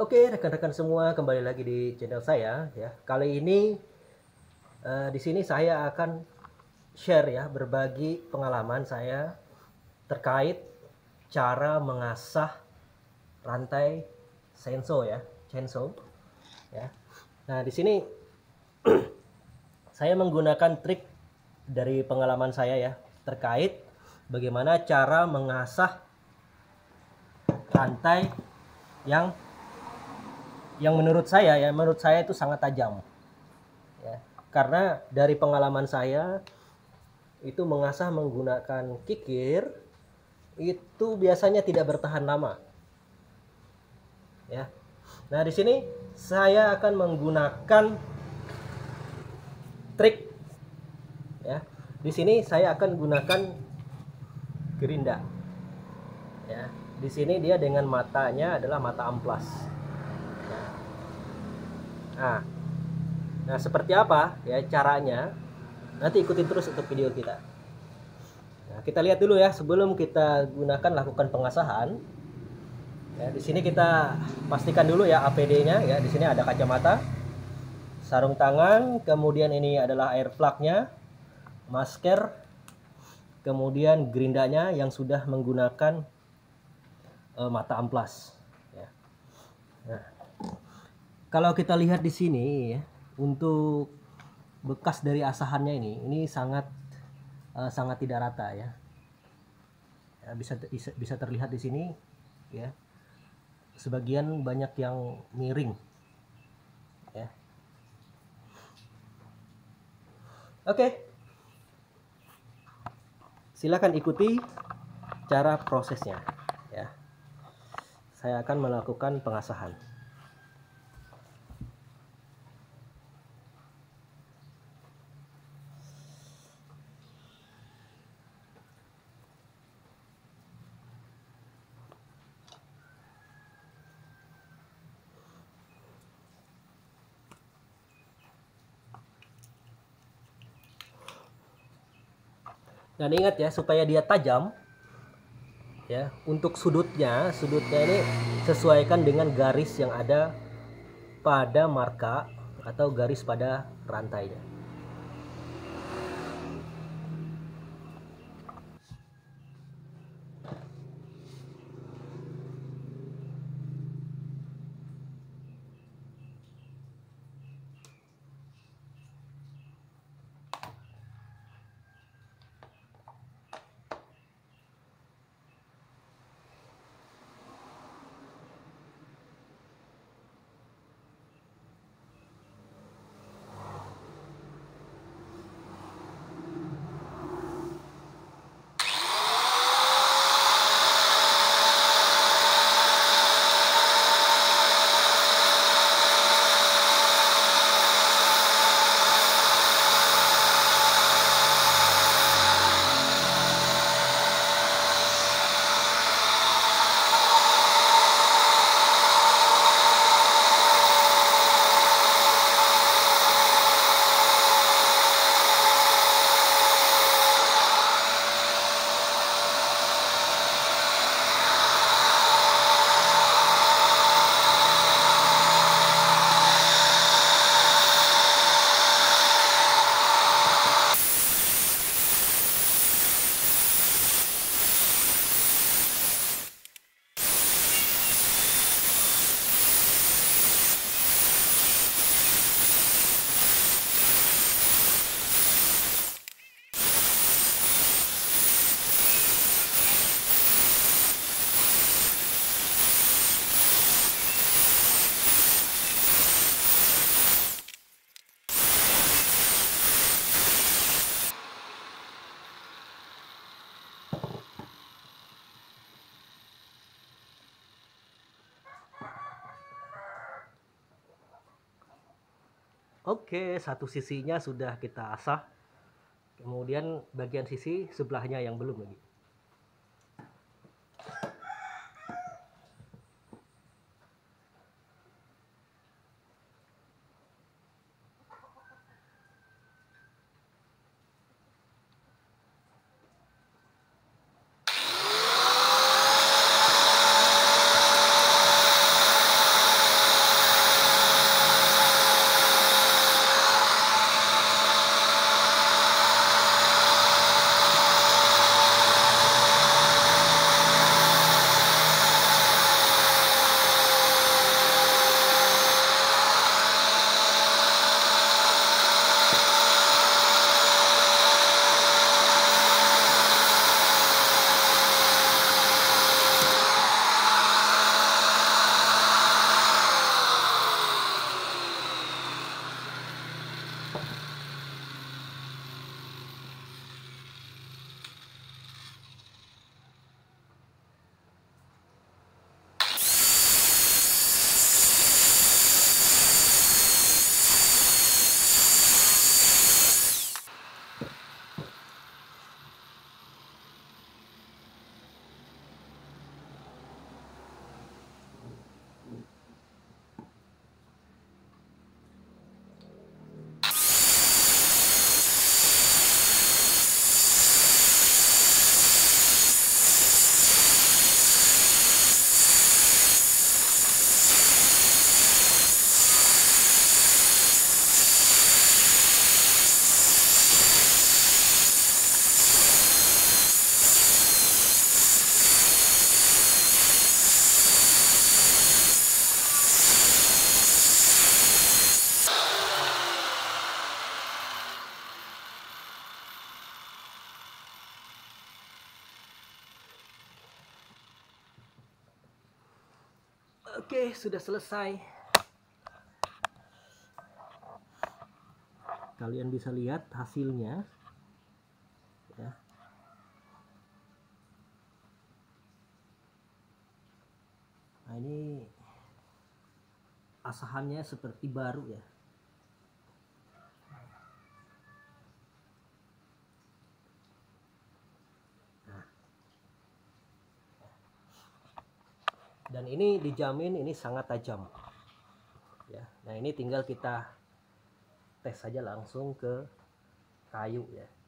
Oke, rekan-rekan semua, kembali lagi di channel saya ya. Kali ini di sini saya akan share ya, berbagi pengalaman saya terkait cara mengasah rantai chainsaw ya. Nah, di sini saya menggunakan trik dari pengalaman saya ya, terkait bagaimana cara mengasah rantai yang menurut saya itu sangat tajam ya. Karena dari pengalaman saya itu mengasah menggunakan kikir itu biasanya tidak bertahan lama ya. Nah, di sini saya akan menggunakan trik ya. Di sini saya akan gunakan gerinda ya. Di sini dia dengan matanya adalah mata amplas ya. Nah, seperti apa ya caranya? Nanti ikutin terus untuk video kita. Nah, kita lihat dulu ya, sebelum kita lakukan pengasahan. Ya, di sini kita pastikan dulu ya APD-nya ya. Di sini ada kacamata, sarung tangan, kemudian ini adalah air plug-nya, masker, kemudian gerindanya yang sudah menggunakan mata amplas ya. Nah, kalau kita lihat di sini ya, untuk bekas dari asahannya ini sangat tidak rata ya. Ya, bisa terlihat di sini ya. Sebagian banyak yang miring ya. Oke, silakan ikuti cara prosesnya ya. Saya akan melakukan pengasahan. Dan ingat ya, supaya dia tajam ya, untuk sudutnya ini sesuaikan dengan garis yang ada pada marka atau garis pada rantainya. Oke, satu sisinya sudah kita asah. Kemudian bagian sisi sebelahnya yang belum lagi. Oke, sudah selesai. Kalian bisa lihat hasilnya ya. Nah, ini asahannya seperti baru ya. Dan ini dijamin ini sangat tajam ya. Nah, ini tinggal kita tes saja langsung ke kayu ya.